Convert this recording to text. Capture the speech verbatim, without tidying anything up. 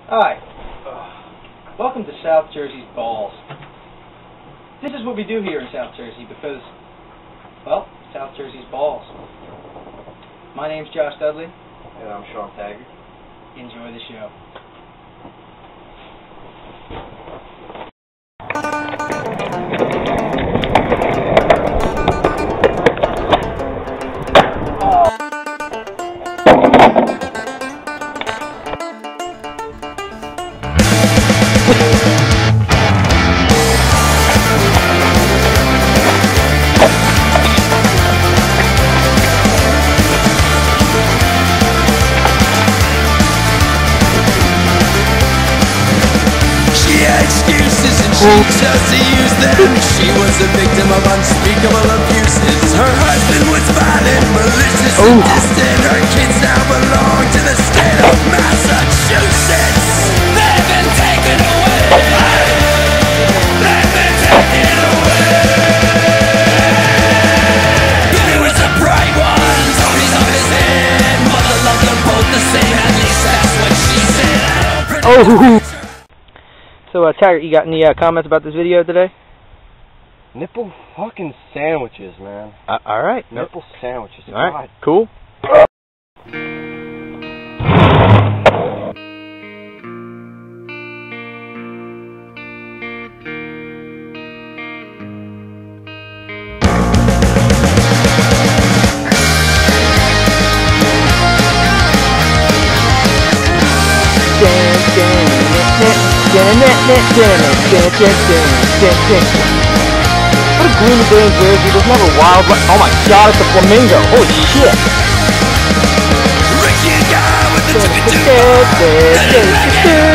Hi. Welcome to South Jersey's Bawlz. This is what we do here in South Jersey because, well, South Jersey's Bawlz. My name's Josh Dudley. And I'm Sean Taggart. Enjoy the show. Excuses and she chose to use them. She was a victim of unspeakable abuses. Her husband was violent, malicious, oh. and distant. Her kids now belong to the state of Massachusetts. They've been taken away. They've been taken away. He was a bright one, Tony's on his head. Mother loved them both the same, at least that's what she said. Oh. So, uh, Taggart, you got any uh, comments about this video today? Nipple fucking sandwiches, man. Uh, all right. Nipple nope. sandwiches. All right. Cool. What a gloomy day in Jersey. There's never wildlife. Oh my god, it's a flamingo. Holy shit. Ricky guy with the